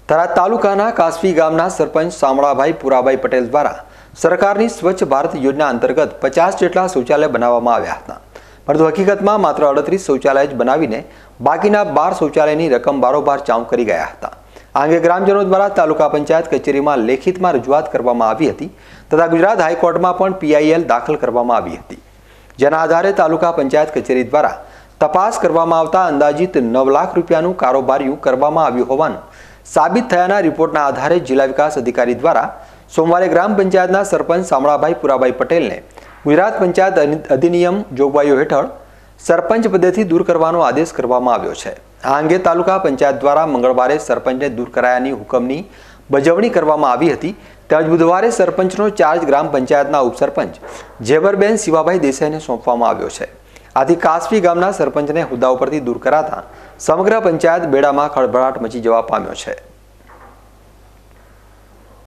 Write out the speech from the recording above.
થરાદ તાલુકાના કાસવી ગામના સરપંચ શામળાભાઈ પુરાભાઈ પટેલ દ્વારા સરકારની સ્વચ્છ ભારત યોજના અંતર્ગત 50 જેટલા શૌચાલય બનાવવામાં આવ્યા હતા, પરંતુ હકીકતમાં માત્ર 38 શૌચાલય જ બનાવીને બાકીના 12 શૌચાલયની રકમ બારોબાર ચાઉં કરી ગયા હતા। આ અંગે ગ્રામજનો દ્વારા તાલુકા પંચાયત કચેરીમાં લેખિતમાં રજૂઆત કરવામાં આવી હતી તથા ગુજરાત હાઈકોર્ટમાં પણ PIL દાખલ કરવામાં આવી હતી, જેના આધારે તાલુકા પંચાયત કચેરી દ્વારા તપાસ કરવામાં આવતા અંદાજિત 9 લાખ રૂપિયાનું કારોબારીયું કરવામાં આવ્યું હોવાનું સાબિત થયાના રિપોર્ટના આધારે જિલ્લા વિકાસ અધિકારી દ્વારા સોમવારે ગ્રામ પંચાયતના સરપંચ શામળાભાઈ પુરાભાઈ પટેલને ગુજરાત પંચાયત અધિનિયમ જોગવાઈઓ હેઠળ સરપંચ પદેથી દૂર કરવાનો આદેશ કરવામાં આવ્યો છે। આ અંગે તાલુકા પંચાયત દ્વારા મંગળવારે સરપંચને દૂર કરાયાની હુકમની બજવણી કરવામાં આવી હતી, તેમજ બુધવારે સરપંચનો ચાર્જ ગ્રામ પંચાયતના ઉપસરપંચ ઝેબરબેન શિવાભાઈ દેસાઈને સોંપવામાં આવ્યો છે। આથી કાસવી ગામના સરપંચને હોદ્દા ઉપરથી દૂર કરાતા સમગ્ર પંચાયત બેડામાં ખળભળાટ મચી જવા પામ્યો છે।